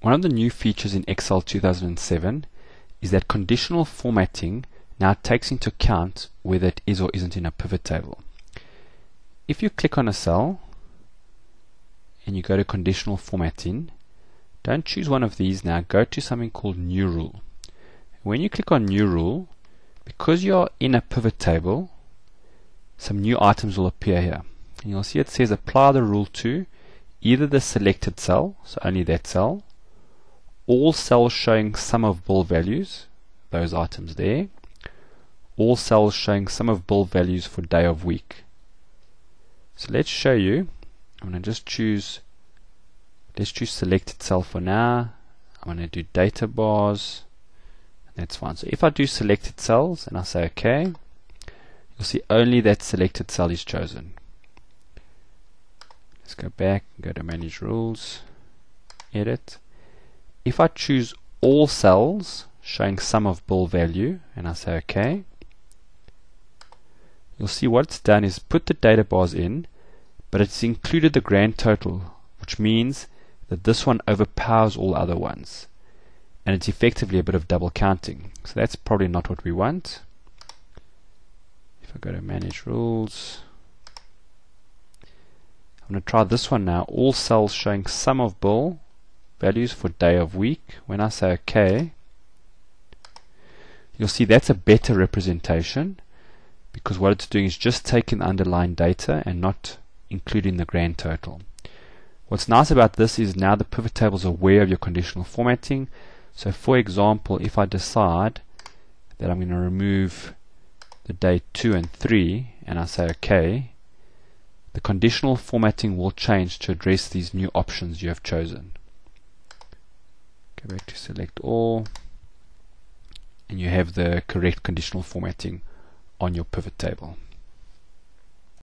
One of the new features in Excel 2007 is that conditional formatting now takes into account whether it is or isn't in a pivot table. If you click on a cell and you go to conditional formatting, don't choose one of these now, go to something called new rule. When you click on new rule, because you're in a pivot table, some new items will appear here. And you'll see it says apply the rule to either the selected cell, so only that cell, all cells showing sum of bill values, those items there, all cells showing sum of bill values for day of week. So let's show you. I'm going to just choose, let's choose selected cell for now. I'm going to do data bars. That's fine. So if I do selected cells and I say OK, you'll see only that selected cell is chosen. Let's go back and go to manage rules, edit. If I choose all cells showing sum of bill value and I say OK, you'll see what it's done is put the data bars in, but it's included the grand total, which means that this one overpowers all other ones, and it's effectively a bit of double counting. So that's probably not what we want. If I go to manage rules, I'm going to try this one now, all cells showing sum of bill values for day of week. When I say OK, you'll see that's a better representation, because what it's doing is just taking the underlying data and not including the grand total. What's nice about this is now the pivot table is aware of your conditional formatting. So for example, if I decide that I'm going to remove the day 2 and 3 and I say OK, the conditional formatting will change to address these new options you have chosen. Go back to select all, and you have the correct conditional formatting on your pivot table.